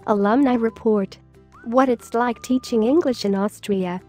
Alumni report. What it's like teaching English in Austria.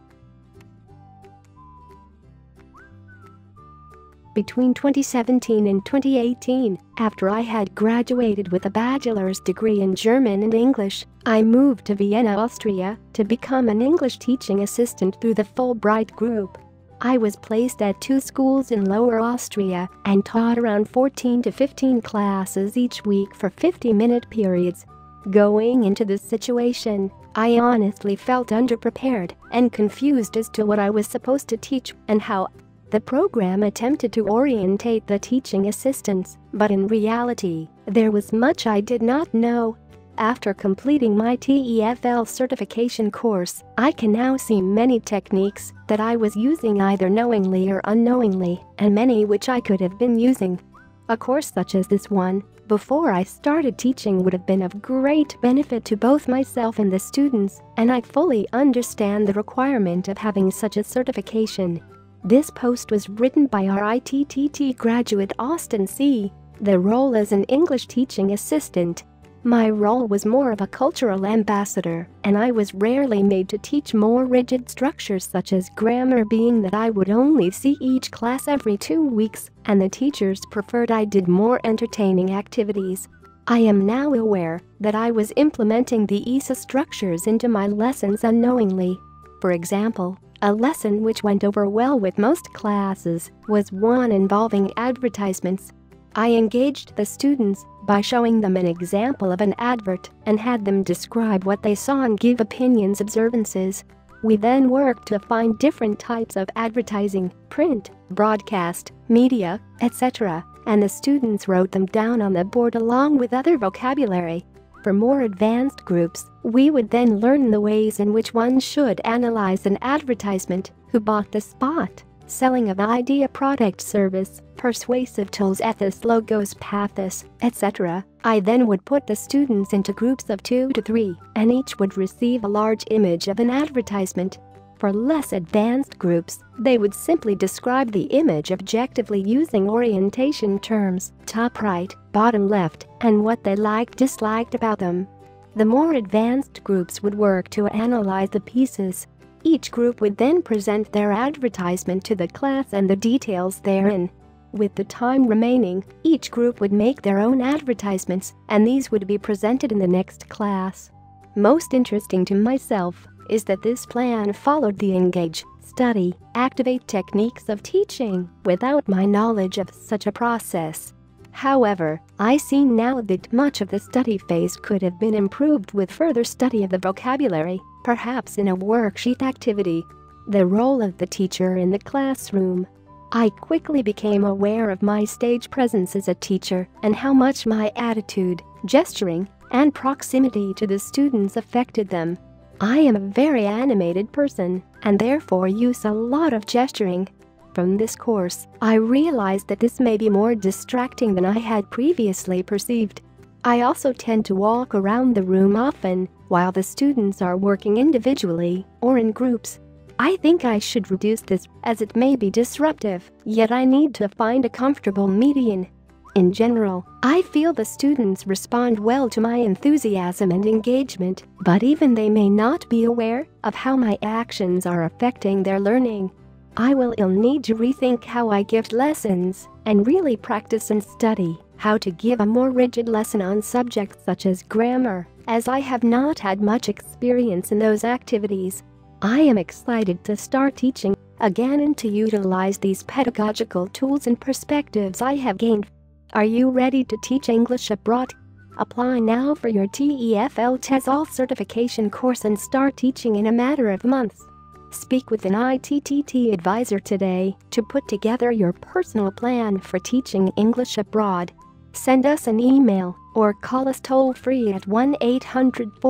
Between 2017 and 2018, after I had graduated with a bachelor's degree in German and English, I moved to Vienna, Austria, to become an English teaching assistant through the Fulbright group. I was placed at 2 schools in Lower Austria and taught around 14 to 15 classes each week for 50-minute periods. Going into this situation, I honestly felt underprepared and confused as to what I was supposed to teach and how. The program attempted to orientate the teaching assistants, but in reality, there was much I did not know. After completing my TEFL certification course, I can now see many techniques that I was using either knowingly or unknowingly, and many which I could have been using. A course such as this one, before I started teaching, would have been of great benefit to both myself and the students, and I fully understand the requirement of having such a certification. This post was written by our ITTT graduate Austin C. The role as an English teaching assistant. My role was more of a cultural ambassador, and I was rarely made to teach more rigid structures such as grammar, being that I would only see each class every 2 weeks, and the teachers preferred I did more entertaining activities. I am now aware that I was implementing the ESA structures into my lessons unknowingly. For example, a lesson which went over well with most classes was one involving advertisements. I engaged the students by showing them an example of an advert and had them describe what they saw and give opinions observances. We then worked to find different types of advertising, print, broadcast, media, etc., and the students wrote them down on the board along with other vocabulary. For more advanced groups, we would then learn the ways in which one should analyze an advertisement, who bought the spot, selling of idea, product, service, persuasive tools, ethos, logos, pathos, etc. I then would put the students into groups of 2 to 3, and each would receive a large image of an advertisement. For less advanced groups, they would simply describe the image objectively using orientation terms, top right, bottom left, and what they disliked about them. The more advanced groups would work to analyze the pieces. Each group would then present their advertisement to the class and the details therein. With the time remaining, each group would make their own advertisements, and these would be presented in the next class. Most interesting to myself is that this plan followed the engage, study, activate techniques of teaching without my knowledge of such a process. However, I see now that much of the study phase could have been improved with further study of the vocabulary, perhaps in a worksheet activity. The role of the teacher in the classroom. I quickly became aware of my stage presence as a teacher and how much my attitude, gesturing, and proximity to the students affected them. I am a very animated person and therefore use a lot of gesturing. From this course, I realized that this may be more distracting than I had previously perceived. I also tend to walk around the room often while the students are working individually or in groups. I think I should reduce this as it may be disruptive, yet I need to find a comfortable median. In general, I feel the students respond well to my enthusiasm and engagement, but even they may not be aware of how my actions are affecting their learning. I will need to rethink how I give lessons and really practice and study how to give a more rigid lesson on subjects such as grammar, as I have not had much experience in those activities. I am excited to start teaching again and to utilize these pedagogical tools and perspectives I have gained. Are you ready to teach English abroad? Apply now for your TEFL TESOL certification course and start teaching in a matter of months. Speak with an ITTT advisor today to put together your personal plan for teaching English abroad. Send us an email or call us toll-free at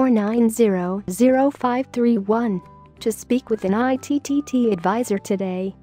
1-800-490-0531 to speak with an ITTT advisor today.